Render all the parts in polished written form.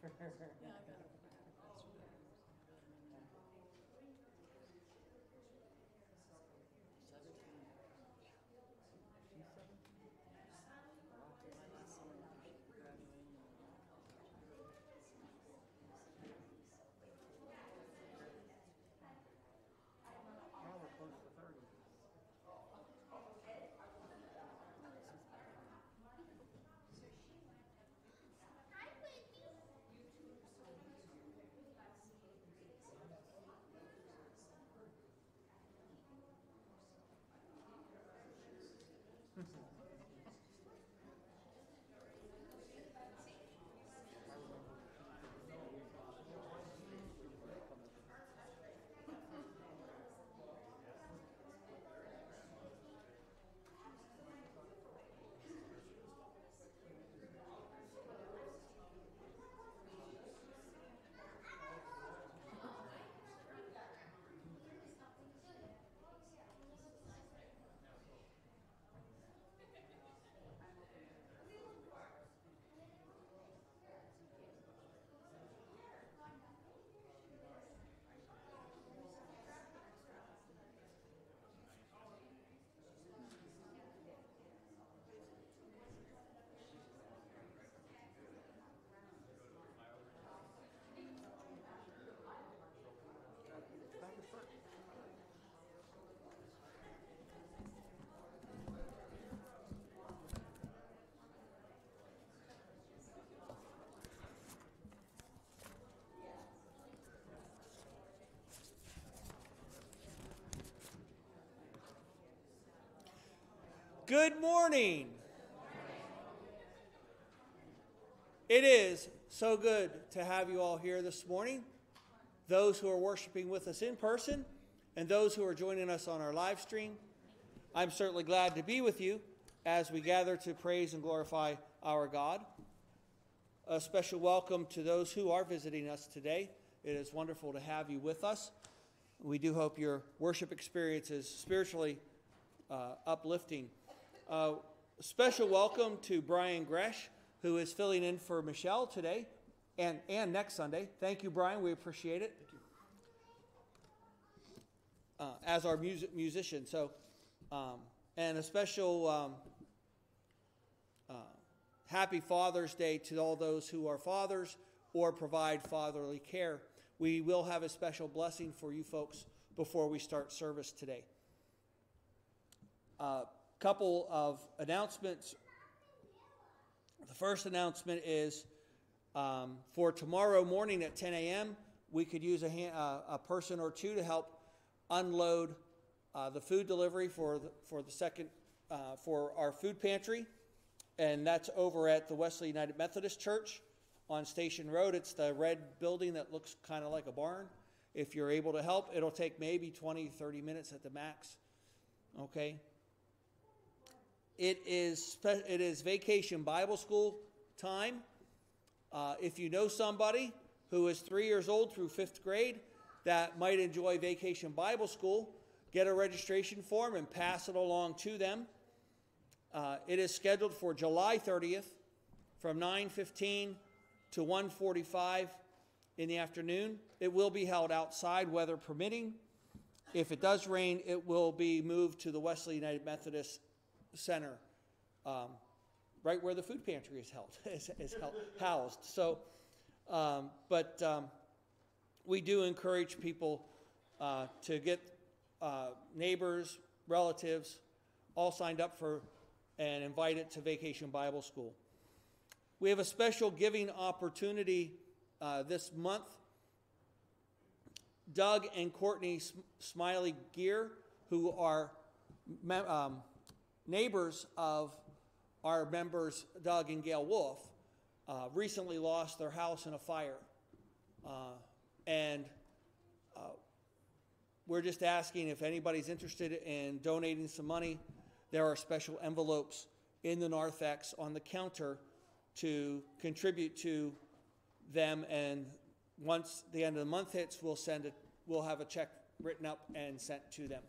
Now we're close to 30. Back to front. Good morning. It is so good to have you all here this morning, those who are worshiping with us in person and those who are joining us on our live stream. I'm certainly glad to be with you as we gather to praise and glorify our God. A special welcome to those who are visiting us today. It is wonderful to have you with us. We do hope your worship experience is spiritually uplifting. Special welcome to Brian Gresh, who is filling in for Michelle today and next Sunday. Thank you, Brian. We appreciate it. As our musician. So, and a special happy Father's Day to all those who are fathers or provide fatherly care. We will have a special blessing for you folks before we start service today. Couple of announcements. The first announcement is for tomorrow morning at 10 a.m., we could use a person or two to help unload the food delivery for our food pantry, and that's over at the Wesley United Methodist Church on Station Road. It's the red building that looks kind of like a barn. If you're able to help, it'll take maybe 20, 30 minutes at the max. Okay. It is Vacation Bible School time. If you know somebody who is 3 years old through 5th grade that might enjoy Vacation Bible School, get a registration form and pass it along to them. It is scheduled for July 30th from 9:15 to 1:45 in the afternoon. It will be held outside, weather permitting. If it does rain, it will be moved to the Wesley United Methodist Center, right where the food pantry is housed. So, we do encourage people to get neighbors, relatives, all signed up for and invited to Vacation Bible School. We have a special giving opportunity this month. Doug and Courtney Smiley Gear, who are neighbors of our members, Doug and Gail Wolf, recently lost their house in a fire. And we're just asking if anybody's interested in donating some money. There are special envelopes in the narthex on the counter to contribute to them. And once the end of the month hits, we'll have a check written up and sent to them.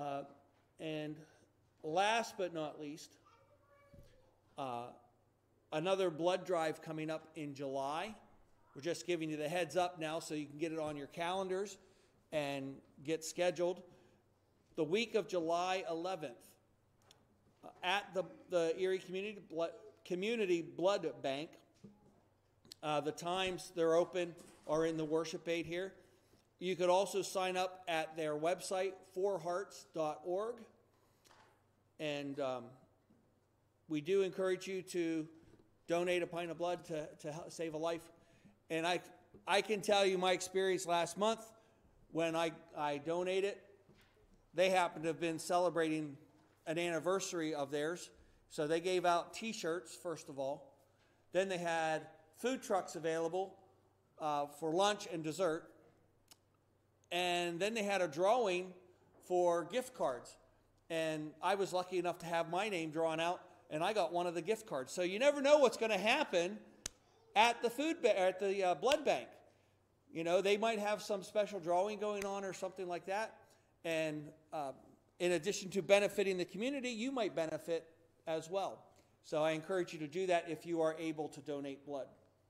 And last but not least, another blood drive coming up in July. We're just giving you the heads up now so you can get it on your calendars and get scheduled. The week of July 11th at the Erie Community Blood Bank. The times they're open are in the worship aid here. You could also sign up at their website, forhearts.org. And we do encourage you to donate a pint of blood to help save a life. And I can tell you my experience last month when I donated. They happened to have been celebrating an anniversary of theirs. So they gave out T-shirts, first of all. Then they had food trucks available for lunch and dessert. And then they had a drawing for gift cards. And I was lucky enough to have my name drawn out, and I got one of the gift cards. So you never know what's going to happen at the blood bank. You know, they might have some special drawing going on or something like that. And in addition to benefiting the community, you might benefit as well. So I encourage you to do that if you are able to donate blood.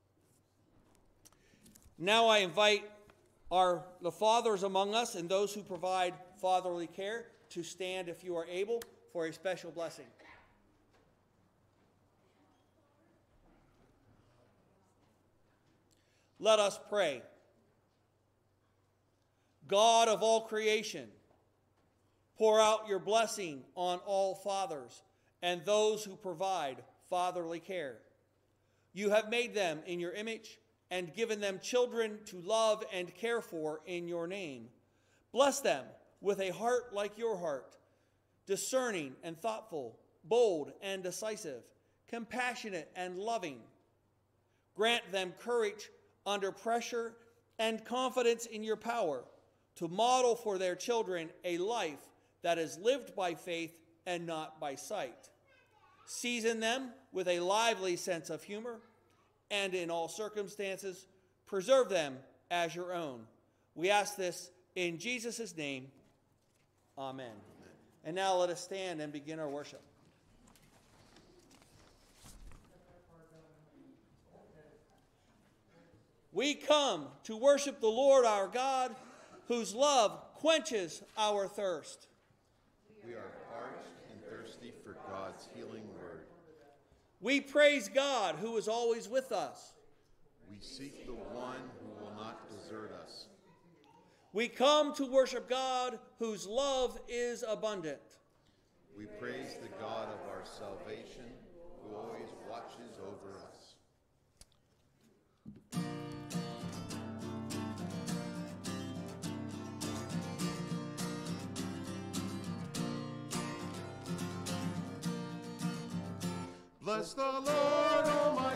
Now I invite the fathers among us and those who provide fatherly care to stand, if you are able, for a special blessing. Let us pray. God of all creation, pour out your blessing on all fathers and those who provide fatherly care. You have made them in your image and given them children to love and care for in your name. Bless them with a heart like your heart, discerning and thoughtful, bold and decisive, compassionate and loving. Grant them courage under pressure and confidence in your power to model for their children a life that is lived by faith and not by sight. Season them with a lively sense of humor, and in all circumstances, preserve them as your own. We ask this in Jesus' name. Amen. And now let us stand and begin our worship. We come to worship the Lord our God, whose love quenches our thirst. We are parched and thirsty for God's healing word. We praise God, who is always with us. We seek the one who will not desert us. We come to worship God, whose love is abundant. We praise the God of our salvation, who always watches over us. Bless the Lord, oh my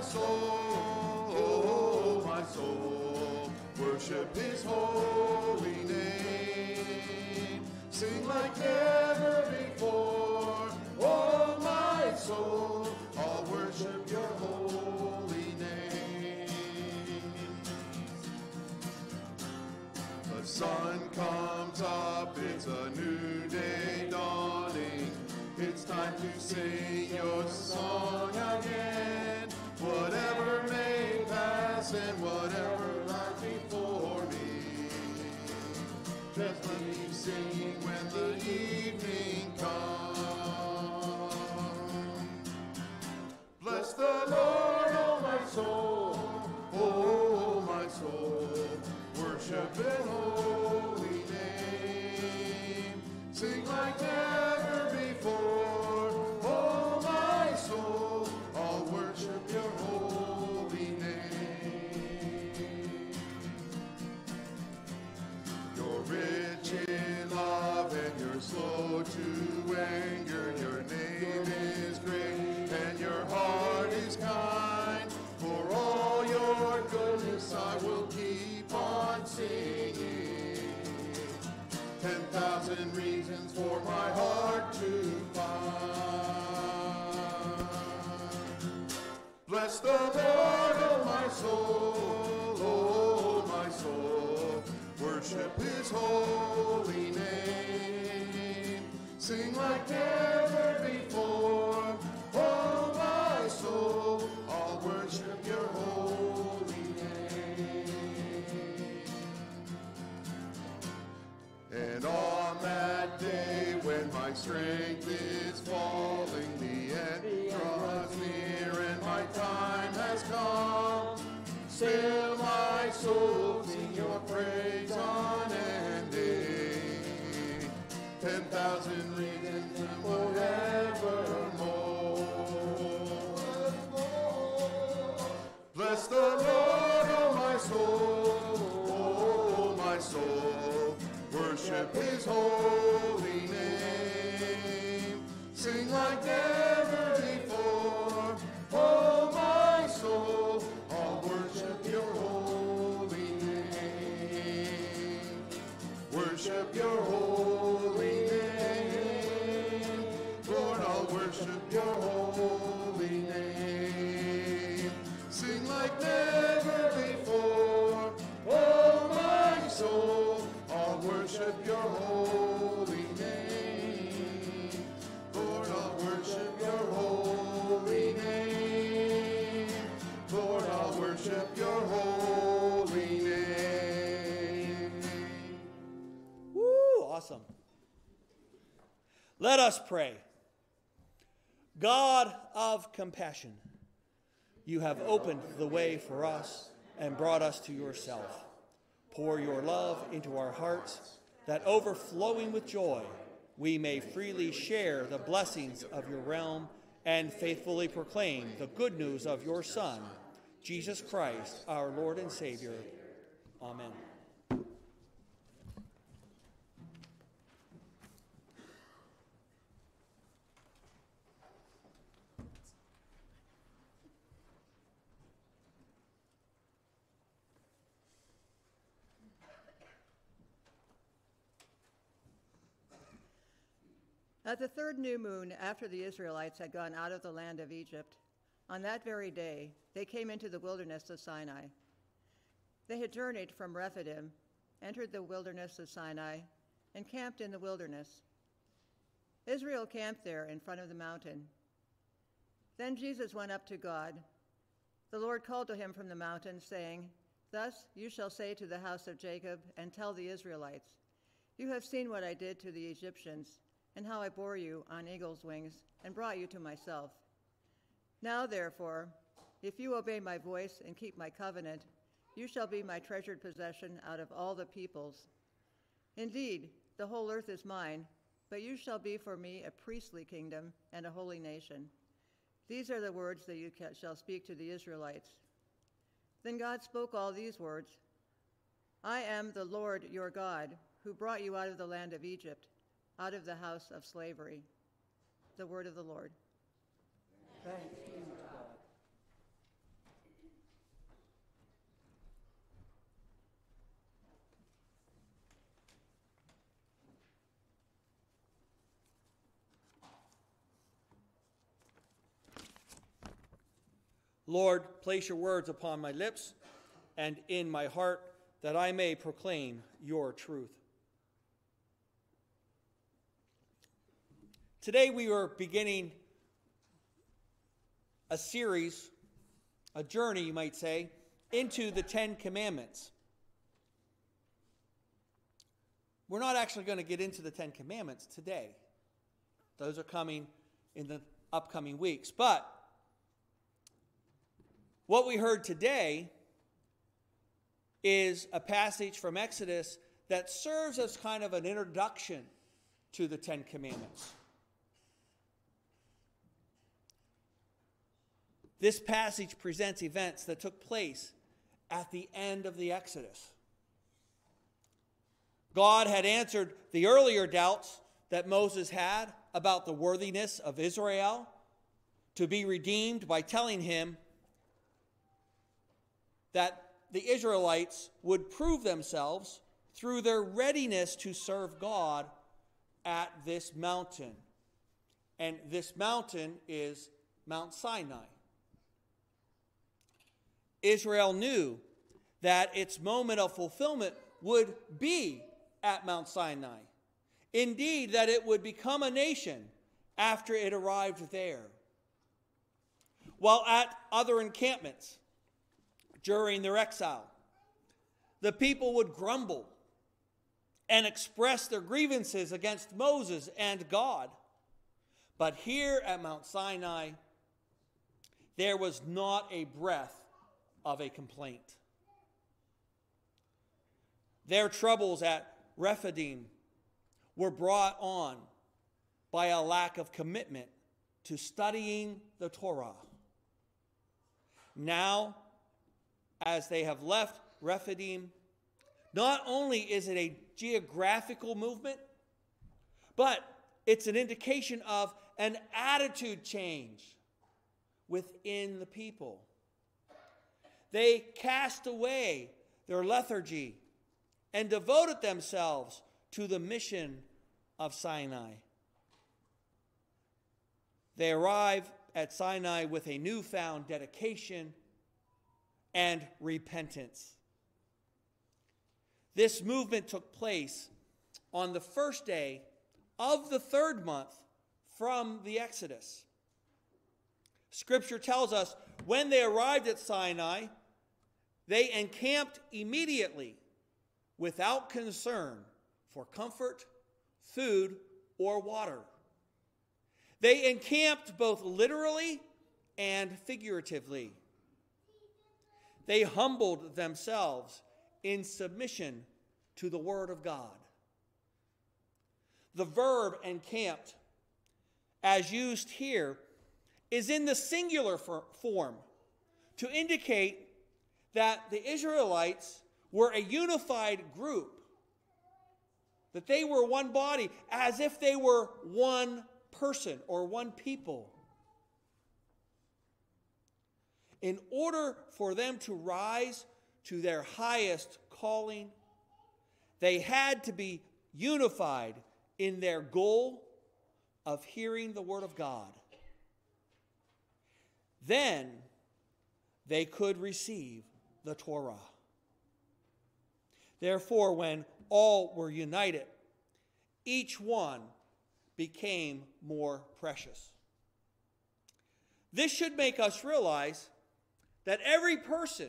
soul, worship his holy name. Sing like never before, oh my soul, I'll worship your holy name. The sun comes up, it's a new day dawning. It's time to sing your song again. Whatever may pass and whatever lies before me, just let me sing when the evening comes. Bless the Lord, oh my soul, worship his holy name. Sing like never before, oh my soul, I'll worship your holy name. You're rich in love and you're slow to anger. Your name is great and your heart is kind. For all your goodness I will keep on singing. 10,000 reasons for my heart to find. Bless the Lord, oh my soul, worship his holy name. Sing like never before, oh my soul, Still my soul sing your praise unending. 10,000 reasons and forevermore. Bless the Lord, oh my soul, worship his holy name. Sing like never before, oh my soul, I'll worship your holy name. Worship your holy name, Lord, I'll worship your holy name. Sing like never before, oh my soul, I'll worship your holy name. Lord, I'll worship your holy name. Lord, I'll worship your holy name. Woo, awesome. Let us pray. God of compassion, you have opened the way for us and brought us to yourself. Pour your love into our hearts, that overflowing with joy, we may freely share the blessings of your realm and faithfully proclaim the good news of your Son, Jesus Christ, our Lord and Savior. Amen. At the third new moon, after the Israelites had gone out of the land of Egypt, on that very day they came into the wilderness of Sinai. They had journeyed from Rephidim, entered the wilderness of Sinai, and camped in the wilderness. Israel camped there in front of the mountain. Then Jesus went up to God. The Lord called to him from the mountain, saying, "Thus you shall say to the house of Jacob and tell the Israelites, you have seen what I did to the Egyptians, and how I bore you on eagle's wings and brought you to myself. Now, therefore, if you obey my voice and keep my covenant, you shall be my treasured possession out of all the peoples. Indeed, the whole earth is mine, but you shall be for me a priestly kingdom and a holy nation. These are the words that you shall speak to the Israelites." Then God spoke all these words: "I am the Lord your God, who brought you out of the land of Egypt, out of the house of slavery." The word of the Lord. Thanks be to God. Lord, place your words upon my lips and in my heart, that I may proclaim your truth. Today we are beginning a series, a journey, you might say, into the Ten Commandments. We're not actually going to get into the Ten Commandments today. Those are coming in the upcoming weeks. But what we heard today is a passage from Exodus that serves as kind of an introduction to the Ten Commandments. This passage presents events that took place at the end of the Exodus. God had answered the earlier doubts that Moses had about the worthiness of Israel to be redeemed by telling him that the Israelites would prove themselves through their readiness to serve God at this mountain. And this mountain is Mount Sinai. Israel knew that its moment of fulfillment would be at Mount Sinai. Indeed, that it would become a nation after it arrived there. While at other encampments during their exile, the people would grumble and express their grievances against Moses and God. But here at Mount Sinai, there was not a breath of a complaint. Their troubles at Rephidim were brought on by a lack of commitment to studying the Torah. Now, as they have left Rephidim, not only is it a geographical movement, but it's an indication of an attitude change within the people. They cast away their lethargy and devoted themselves to the mission of Sinai. They arrive at Sinai with a newfound dedication and repentance. This movement took place on the first day of the third month from the Exodus. Scripture tells us when they arrived at Sinai, they encamped immediately without concern for comfort, food, or water. They encamped both literally and figuratively. They humbled themselves in submission to the Word of God. The verb encamped, as used here, is in the singular form to indicate that the Israelites were a unified group, that they were one body, as if they were one person or one people. In order for them to rise to their highest calling, they had to be unified in their goal of hearing the Word of God. Then they could receive the Torah. Therefore, when all were united, each one became more precious. This should make us realize that every person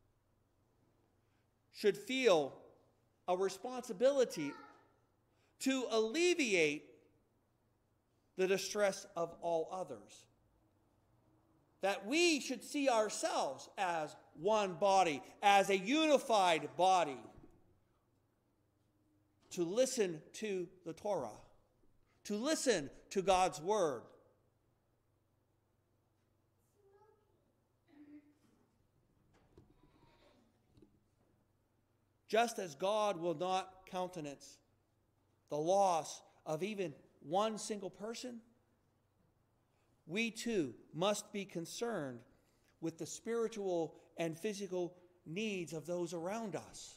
should feel a responsibility to alleviate the distress of all others. That we should see ourselves as one body, as a unified body, to listen to the Torah, to listen to God's Word. Just as God will not countenance the loss of even one single person, we too must be concerned with the spiritual and physical needs of those around us.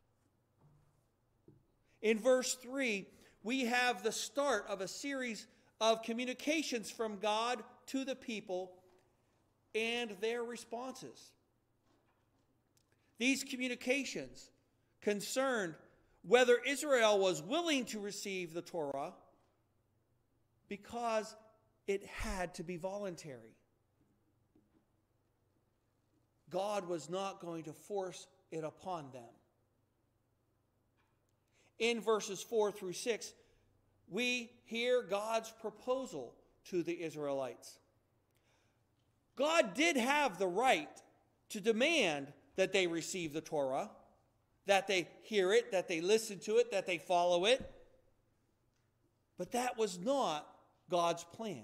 In verse 3, we have the start of a series of communications from God to the people and their responses. These communications concerned whether Israel was willing to receive the Torah because it had to be voluntary. God was not going to force it upon them. In verses 4 through 6, we hear God's proposal to the Israelites. God did have the right to demand that they receive the Torah, that they hear it, that they listen to it, that they follow it. But that was not God's plan.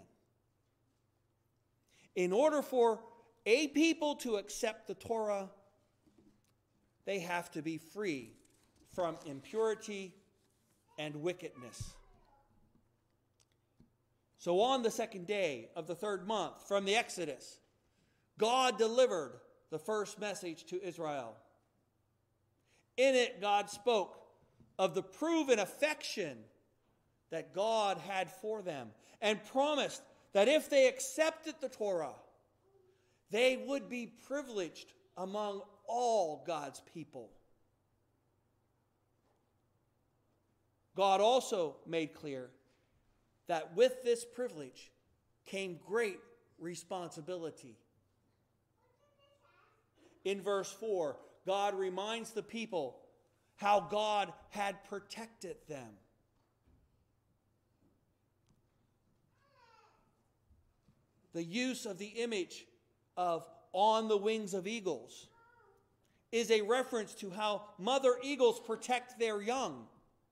In order for a people to accept the Torah, they have to be free from impurity and wickedness. So on the second day of the third month from the Exodus, God delivered the first message to Israel. In it, God spoke of the proven affection that God had for them and promised that if they accepted the Torah, they would be privileged among all God's people. God also made clear that with this privilege came great responsibility. In verse 4, God reminds the people how God had protected them. The use of the image of on the wings of eagles is a reference to how mother eagles protect their young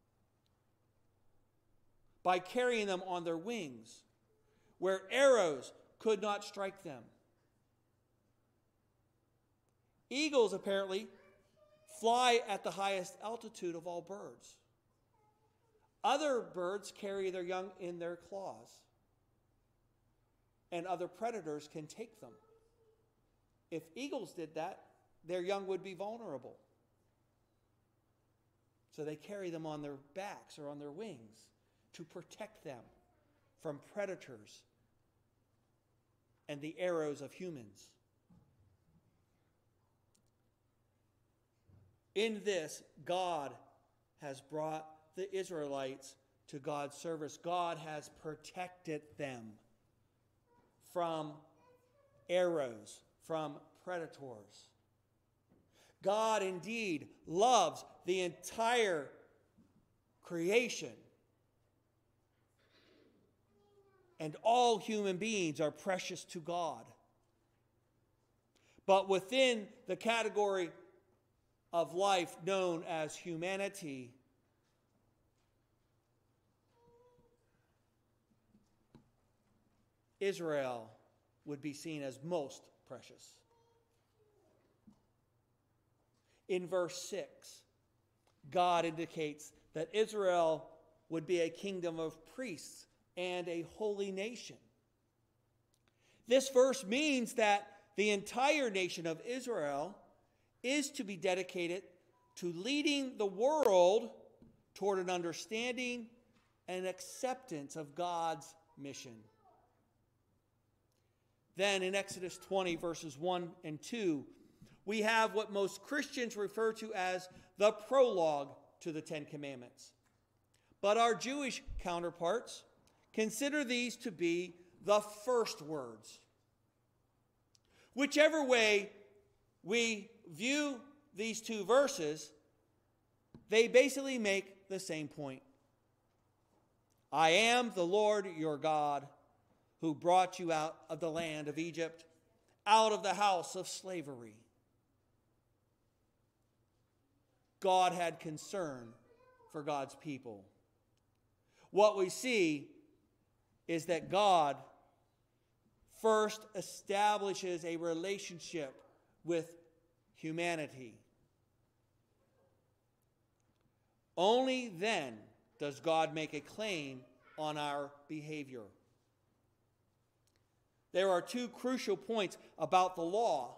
by carrying them on their wings, where arrows could not strike them. Eagles apparently fly at the highest altitude of all birds. Other birds carry their young in their claws, and other predators can take them. If eagles did that, their young would be vulnerable. So they carry them on their backs or on their wings to protect them from predators and the arrows of humans. In this, God has brought the Israelites to God's service. God has protected them from arrows, from predators. God indeed loves the entire creation. And all human beings are precious to God. But within the category of life known as humanity, Israel would be seen as most precious. In verse 6, God indicates that Israel would be a kingdom of priests and a holy nation. This verse means that the entire nation of Israel is to be dedicated to leading the world toward an understanding and acceptance of God's mission. Then in Exodus 20, verses 1 and 2, we have what most Christians refer to as the prologue to the Ten Commandments. But our Jewish counterparts consider these to be the first words. Whichever way we view these two verses, they basically make the same point. I am the Lord your God, who brought you out of the land of Egypt, out of the house of slavery. God had concern for God's people. What we see is that God first establishes a relationship with humanity. Only then does God make a claim on our behavior. There are two crucial points about the law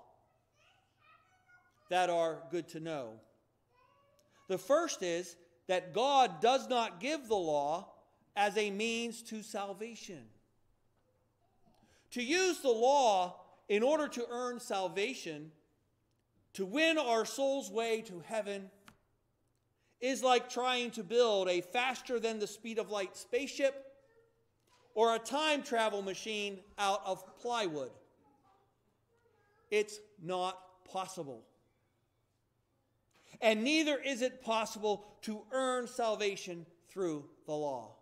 that are good to know. The first is that God does not give the law as a means to salvation. To use the law in order to earn salvation, to win our soul's way to heaven, is like trying to build a faster than the speed of light spaceship or a time travel machine out of plywood. It's not possible. And neither is it possible to earn salvation through the law.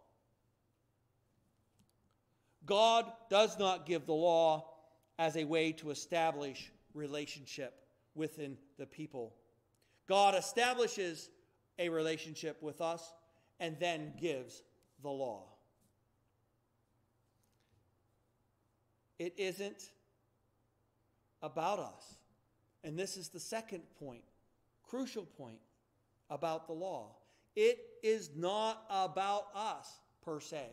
God does not give the law as a way to establish relationship within the people. God establishes a relationship with us and then gives the law. It isn't about us. And this is the second point, crucial point about the law. It is not about us per se.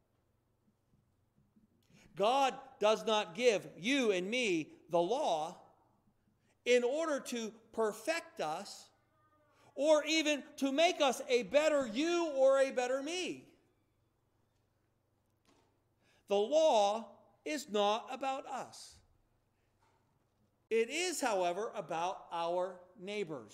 God does not give you and me the law in order to perfect us or even to make us a better you or a better me. The law is not about us. It is, however, about our neighbors.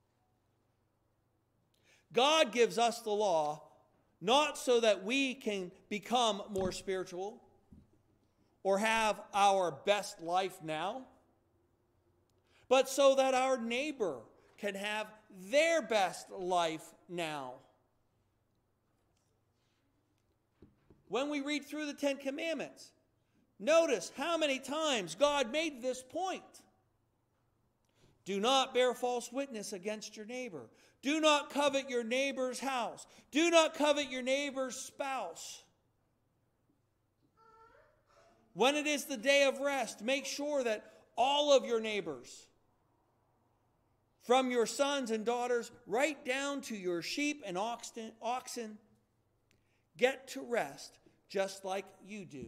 God gives us the law not so that we can become more spiritual or have our best life now, but so that our neighbor can have their best life now. When we read through the Ten Commandments, notice how many times God made this point. Do not bear false witness against your neighbor. Do not covet your neighbor's house. Do not covet your neighbor's spouse. When it is the day of rest, make sure that all of your neighbors, from your sons and daughters right down to your sheep and oxen, get to rest just like you do.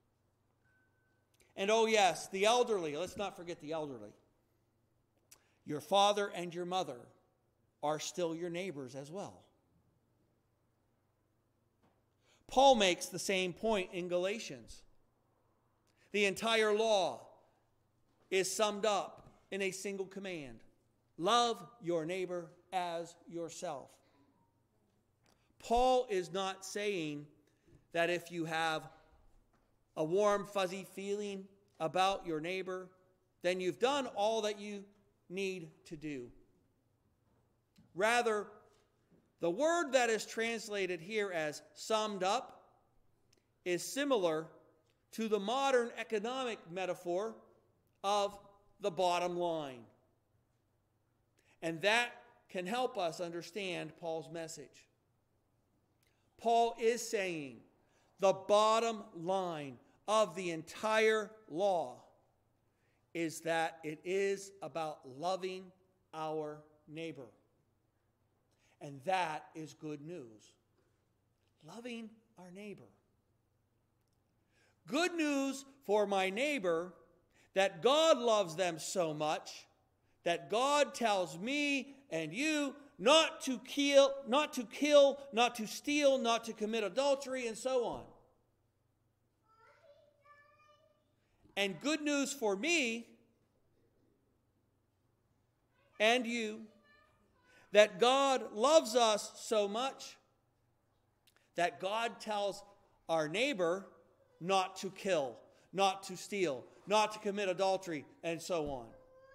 And oh yes, the elderly, let's not forget the elderly. Your father and your mother are still your neighbors as well. Paul makes the same point in Galatians. The entire law is summed up in a single command. Love your neighbor as yourself. Paul is not saying that if you have a warm, fuzzy feeling about your neighbor, then you've done all that you need to do. Rather, the word that is translated here as summed up is similar to the modern economic metaphor of the bottom line. And that can help us understand Paul's message. Paul is saying the bottom line of the entire law is that it is about loving our neighbor. And that is good news. Loving our neighbor. Good news for my neighbor that God loves them so much that God tells me and you not to kill, not to steal, not to commit adultery, and so on. And good news for me and you that God loves us so much that God tells our neighbor not to kill, not to steal, not to commit adultery, and so on.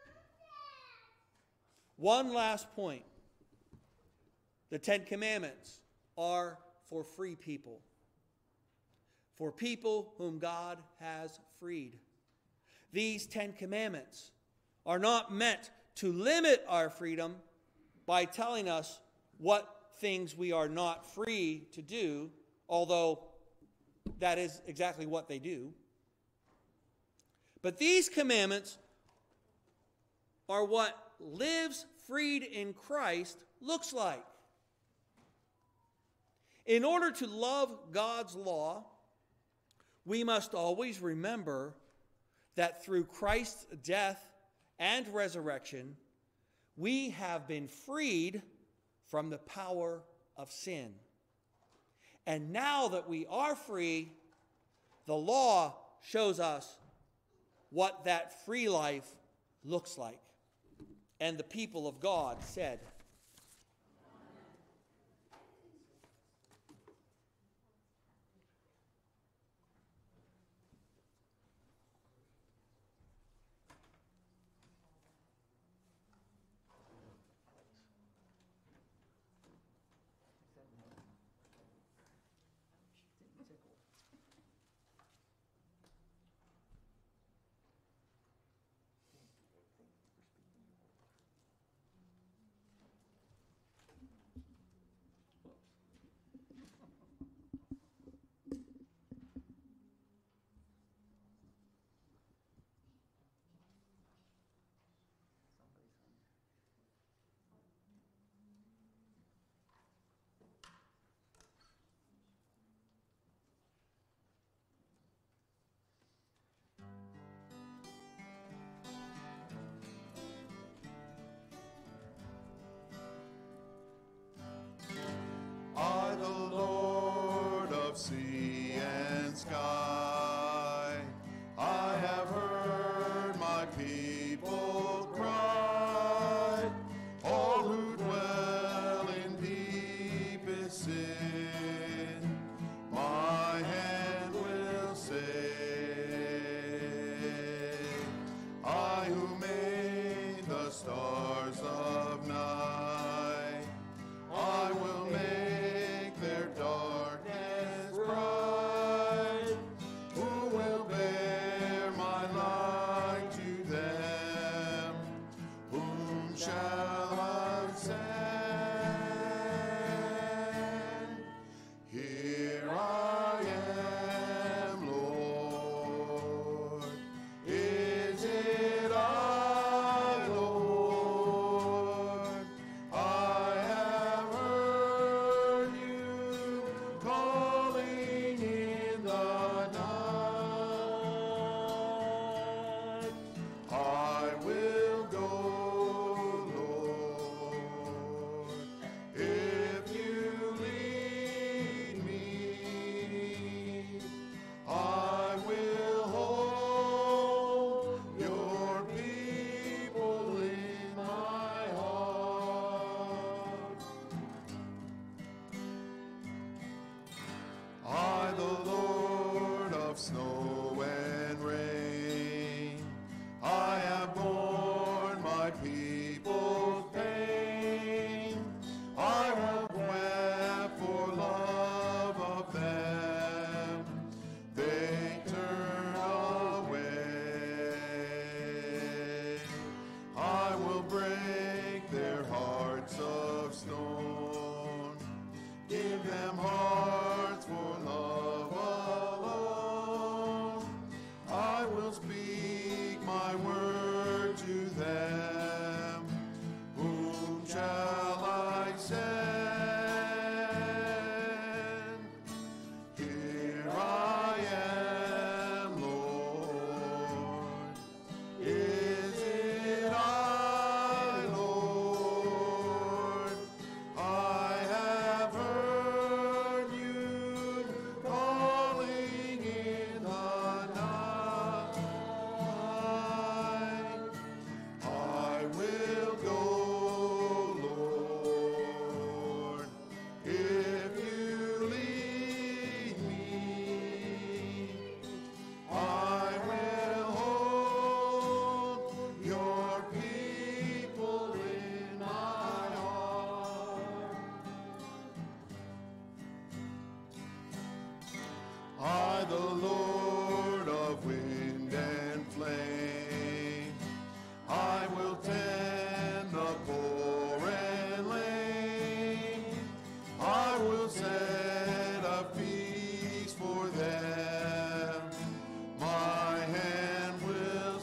One last point. The Ten Commandments are for free people. For people whom God has freed. These 10 Commandments are not meant to limit our freedom by telling us what things we are not free to do, although that is exactly what they do. But these commandments are what lives freed in Christ looks like. In order to love God's law, we must always remember that through Christ's death and resurrection, we have been freed from the power of sin. And now that we are free, the law shows us what that free life looks like. And the people of God said, I, the Lord of sea and sky, I have heard my people cry, all who dwell in deepest sin, my hand will save. I who made the stars of night, I will make their darkness bright. Who will bear my light to them? Who shall I send? Here I am, Lord. Is it I, Lord? I have heard you calling in the night. I will go, Lord, if you lead me. I will hold your people in my heart. I, the Lord of snow and rain, I have borne my people's pain. I have wept for love of them. They turn away. I will break their hearts of stone. Give them hearts for love alone. I will speak my word to them. Whom shall I send? Here I am, Lord. Is it I, Lord? I have heard you calling in the night. I will go, Lord, if you lead me. I will hold your people in my heart. I, the Lord of wind and flame, I will tend the poor and lame. I will set a feast for them. My hand will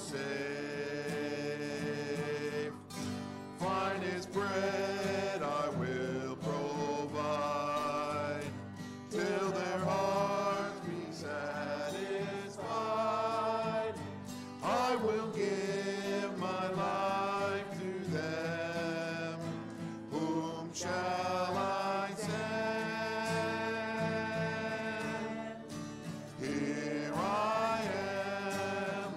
save. Finest bread I will provide, till their hearts be satisfied. I will give my life to them. Whom shall I send? Here I am,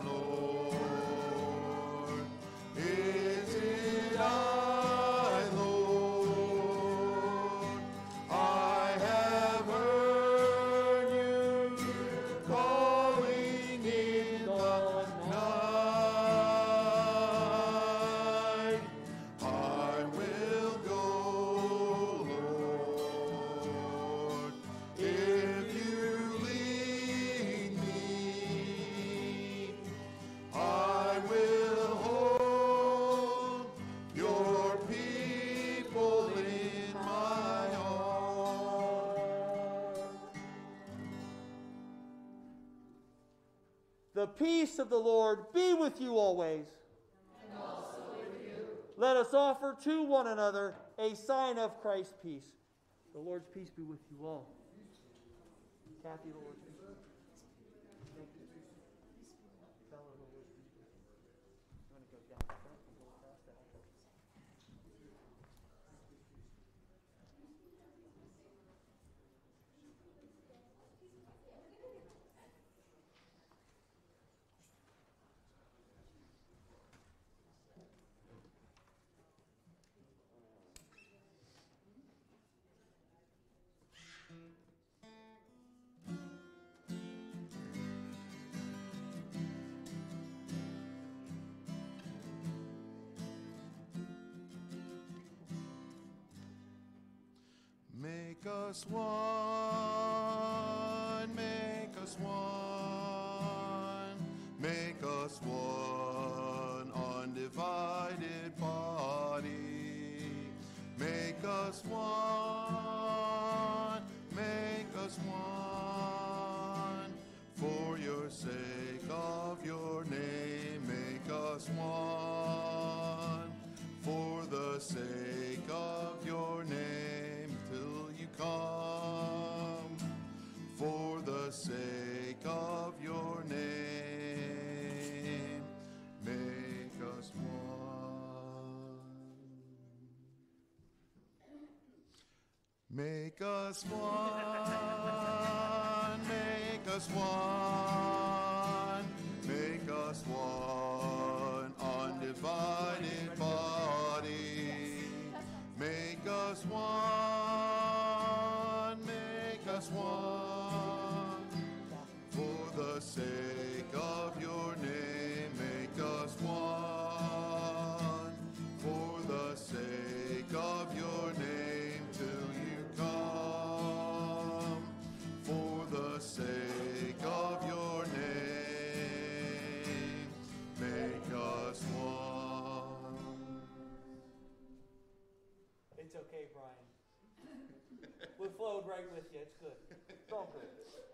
Lord. Is it I, Lord? I have heard you calling in the night. I will go, Lord, if you lead me. I will hold your people in my heart. The peace of the Lord be with you always. And also with you. Let us offer to one another a sign of Christ's peace. The Lord's peace be with you all. Kathy, the Lord's peace. Thank you. Bella, the Lord's peace. I'm going to go down front and go past that. Make us one, make us one, make us one, undivided by us one, make us one. For your sake of your name, make us one. For the sake of your name, till you come. For the sake of your name, make us one. Make us one, make us one, make us one, undivided body. Make us one, make us one, for the sake of your name, make us one, for the sake of your name, till you come, for the sake of your name, make us one. It's okay, Brian. We flowed right with you. It's good. It's all good.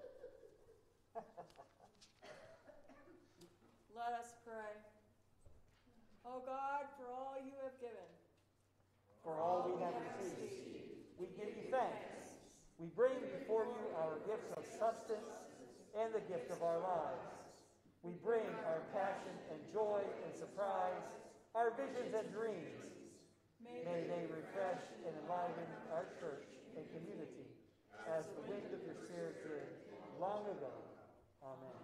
Let us pray. O God, for all you have given, For all we have received, we give you thanks. We bring before you our gifts of substance and the gift of our lives. We bring our passion and joy and surprise, our visions and dreams. May they refresh and enliven our church and community as the wind of your Spirit did long ago. Amen.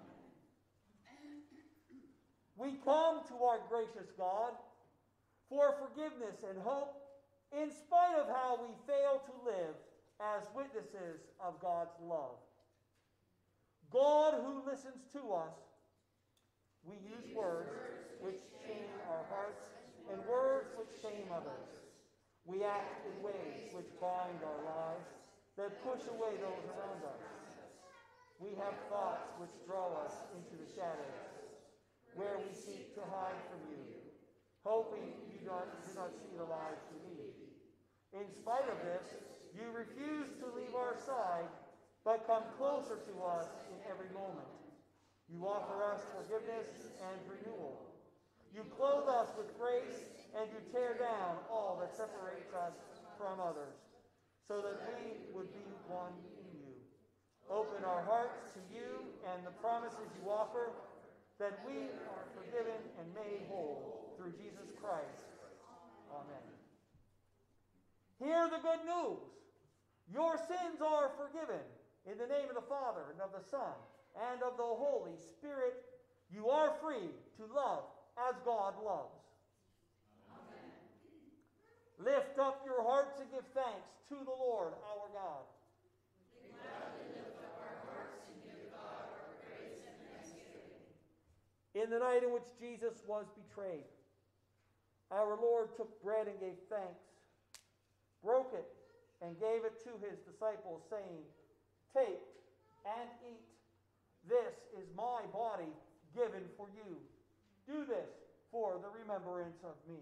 We come to our gracious God for forgiveness and hope in spite of how we fail to live as witnesses of God's love. God who listens to us, we use words which shame our hearts and words which shame others. We act in ways which bind our lives, that push away those around us. We have thoughts which draw us into the shadows, where we seek to hide from you, hoping you do not see the lives we lead. In spite of this, you refuse to leave our side, but come closer to us in every moment. You offer us forgiveness and renewal. You clothe us with grace, and you tear down all that separates us from others, so that we would be one in you. Open our hearts to you and the promises you offer, that we are forgiven and made whole through Jesus Christ. Amen. Hear the good news. Your sins are forgiven. In the name of the Father, and of the Son, and of the Holy Spirit, you are free to love as God loves. Amen. Lift up your hearts and give thanks to the Lord our God. We gladly lift up our hearts and give God our praise and thanksgiving. In the night in which Jesus was betrayed, our Lord took bread and gave thanks, broke it, and gave it to his disciples, saying, "Take and eat. This is my body given for you. Do this for the remembrance of me."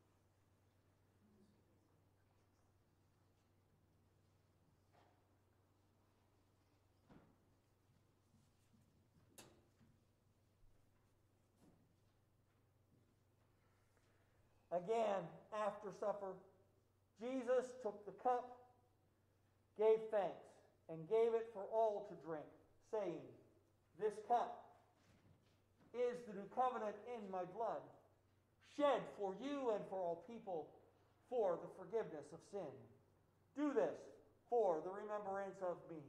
Again, after supper, Jesus took the cup, gave thanks, and gave it for all to drink, saying, "This cup is the new covenant in my blood, shed for you and for all people for the forgiveness of sin. Do this for the remembrance of me."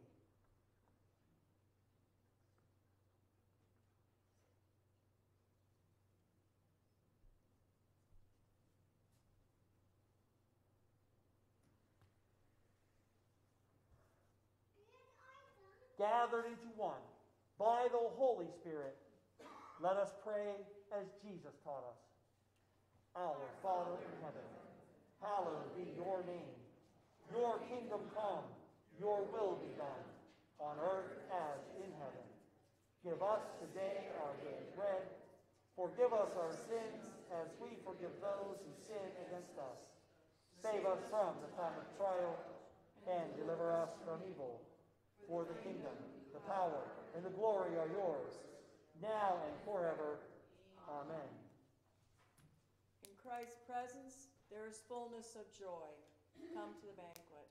Gathered into one by the Holy Spirit, let us pray as Jesus taught us. Our Father in heaven, hallowed be your name. Your kingdom come, your will be done, on earth as in heaven. Give us today our daily bread. Forgive us our sins as we forgive those who sin against us. Save us from the time of trial, and deliver us from evil. For the kingdom, the power, and the glory are yours, now and forever. Amen. In Christ's presence, there is fullness of joy. Come to the banquet.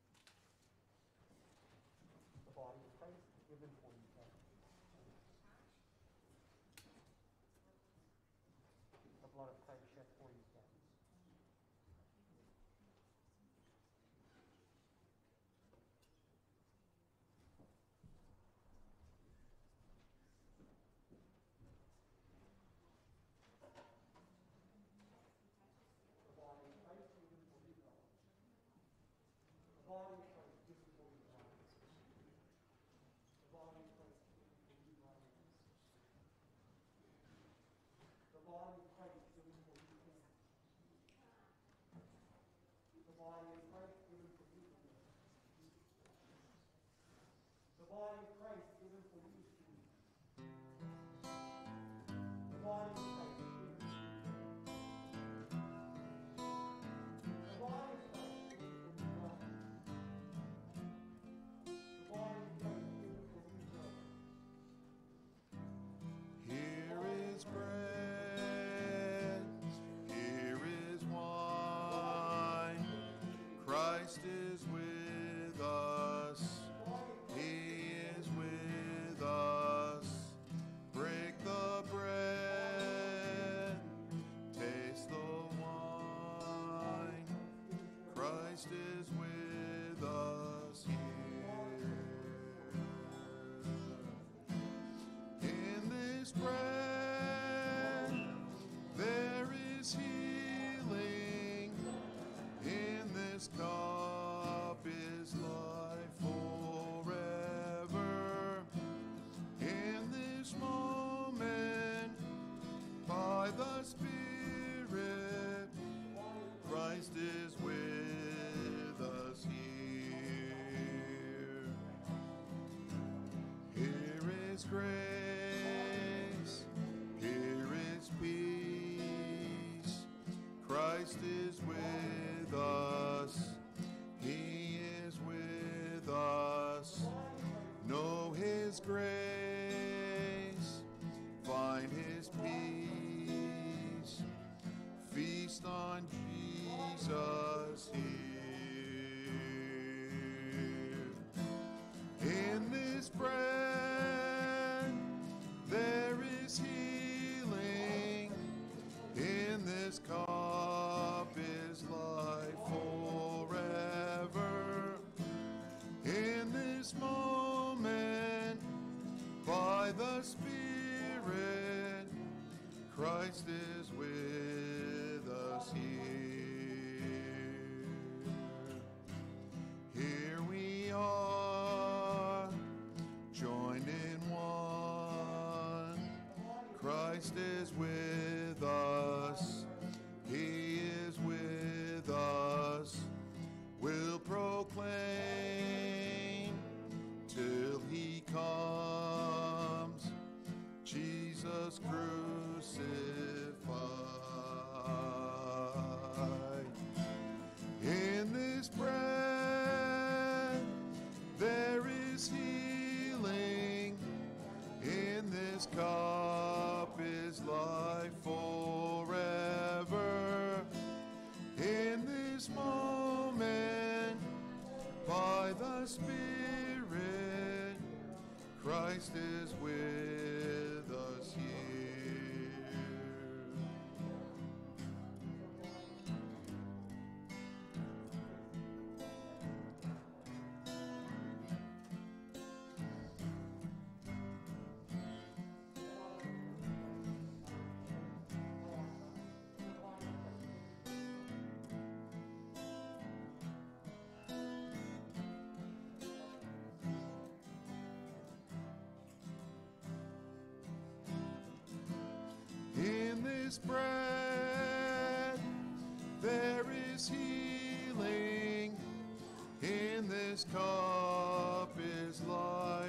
The body of Christ given for you. The blood of Christ shed for you. Here is bread, here is wine. Christ is with us, He is with us. Break the bread, taste the wine. Christ is with us here. In this bread there is healing. In this cup is life forever. In this moment, by the Spirit, Christ is with us here. Here is grace, here is peace. Christ is with us, He is with us. Know His grace, find His peace. Feast on Jesus here. In this bread there is healing. In this cup is life forever. In this moment, by the Spirit, Christ is with us here. Here we are, joined in one. Christ is with us, He is with us. We'll proclaim till He comes, Jesus crucified. In this bread there is healing. In this cup is life forever. In this moment, by the Spirit, Christ is with us here. In this bread there is healing. In this cup is life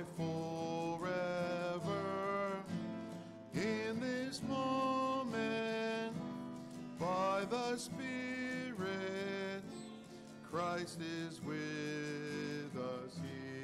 forever. In this moment, by the Spirit, Christ is with us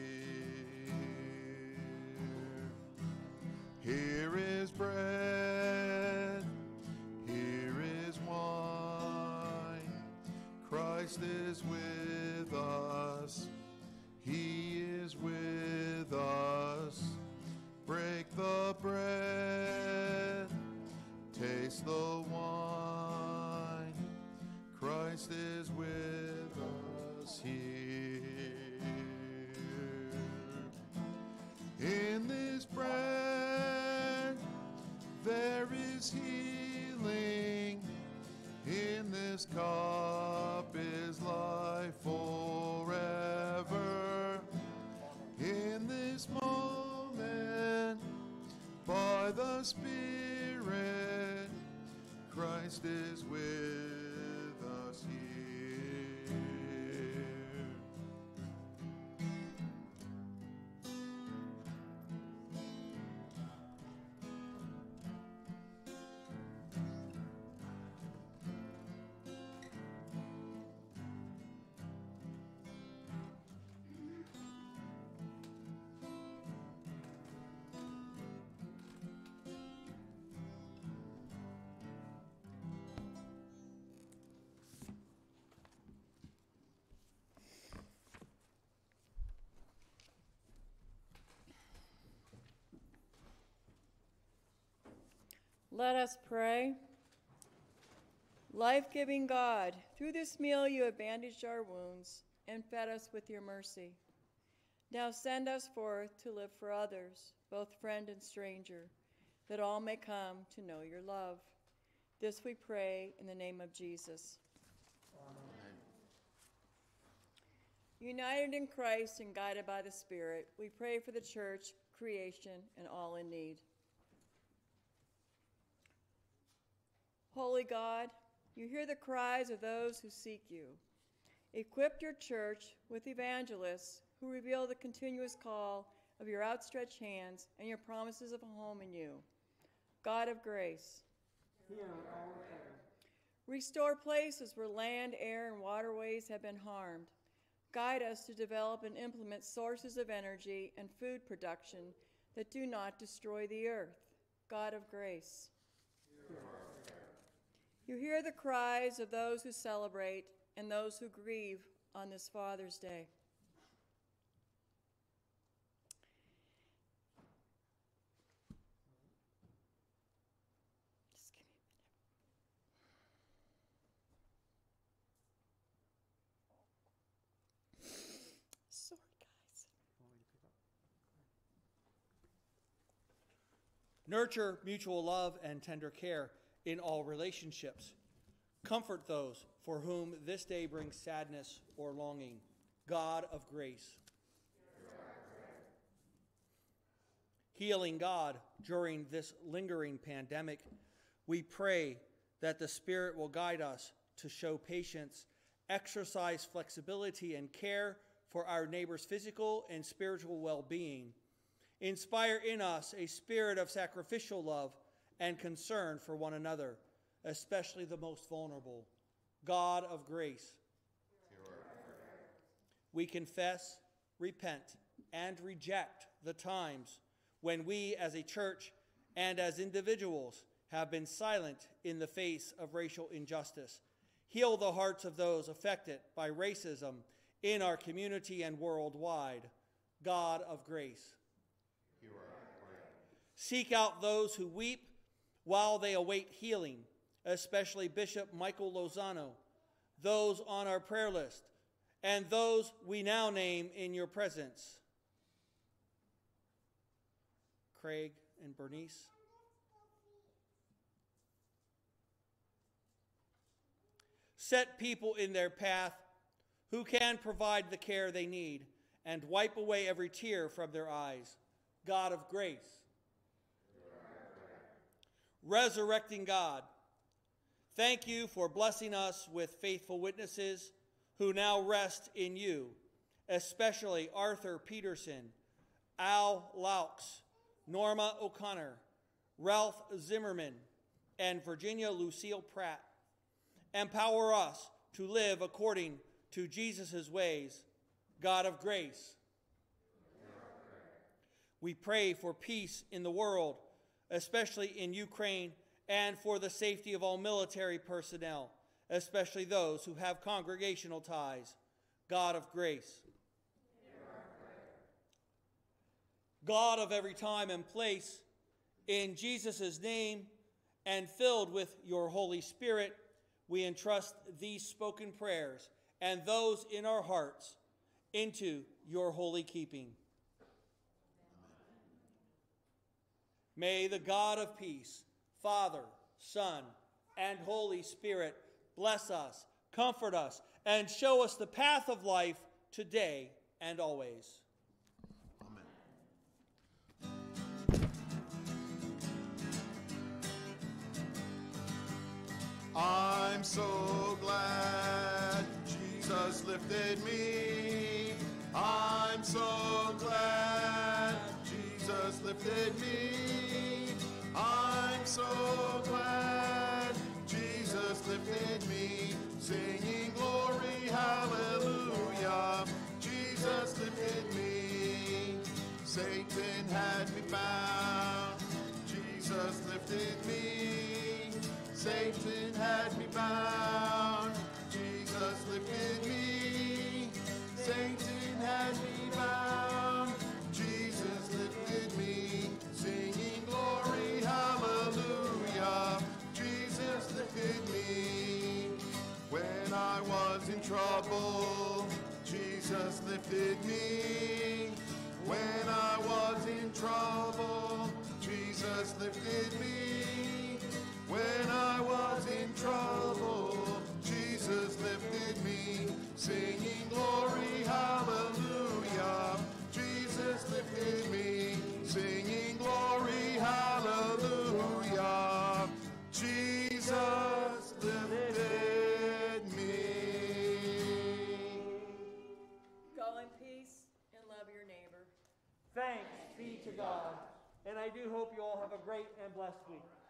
here. Here is bread, here is wine. Christ is with us, he is with us. Break the bread, taste the wine. Christ is with us here. In this bread there is healing. In this cup is life forever. In this moment, by the Spirit, Christ is with us here. Let us pray. Life-giving God, through this meal you have bandaged our wounds and fed us with your mercy. Now send us forth to live for others, both friend and stranger, that all may come to know your love. This we pray in the name of Jesus. Amen. United in Christ and guided by the Spirit, we pray for the church, creation, and all in need. Holy God, you hear the cries of those who seek you. Equip your church with evangelists who reveal the continuous call of your outstretched hands and your promises of a home in you. God of grace, Hear our prayer. restore places where land, air, and waterways have been harmed. Guide us to develop and implement sources of energy and food production that do not destroy the earth. God of grace, you hear the cries of those who celebrate and those who grieve on this Father's Day. Just give me a minute. Sorry, guys. Nurture mutual love and tender care in all relationships. Comfort those for whom this day brings sadness or longing. God of grace. Healing God, during this lingering pandemic, we pray that the Spirit will guide us to show patience, exercise flexibility and care for our neighbor's physical and spiritual well-being. Inspire in us a spirit of sacrificial love and concern for one another, especially the most vulnerable. God of grace, we confess, repent, and reject the times when we as a church and as individuals have been silent in the face of racial injustice. Heal the hearts of those affected by racism in our community and worldwide. God of grace, seek out those who weep while they await healing, especially Bishop Michael Lozano, those on our prayer list, and those we now name in your presence. Craig and Bernice. Set people in their path who can provide the care they need and wipe away every tear from their eyes. God of grace. Resurrecting God, thank you for blessing us with faithful witnesses who now rest in you, especially Arthur Peterson, Al Laux, Norma O'Connor, Ralph Zimmerman, and Virginia Lucille Pratt. Empower us to live according to Jesus' ways, God of grace. We pray for peace in the world, especially in Ukraine, and for the safety of all military personnel, especially those who have congregational ties, God of grace. God of every time and place, in Jesus' name and filled with your Holy Spirit, we entrust these spoken prayers and those in our hearts into your holy keeping. May the God of peace, Father, Son, and Holy Spirit bless us, comfort us, and show us the path of life today and always. I'm so glad Jesus lifted me. I'm so glad Jesus lifted me. I'm so glad Jesus lifted me. Singing glory, hallelujah. Jesus lifted me. Satan had me bound. Jesus lifted me. Satan had me bound. Jesus lifted me. Satan had me bound. Jesus lifted me. Singing glory, hallelujah. Jesus lifted me. When I was in trouble, Jesus lifted me. When I was in trouble, Jesus lifted me. When I was in trouble, Jesus lifted me, singing glory, hallelujah. Jesus lifted me, singing glory, hallelujah. Jesus lifted me. Go in peace and love your neighbor. Thanks be to God. And I do hope you all have a great and blessed week.